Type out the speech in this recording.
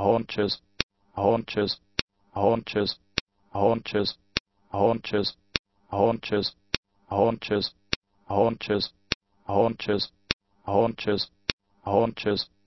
haunches, haunches, haunches, haunches, haunches, haunches, haunches, haunches, haunches, haunches, haunches,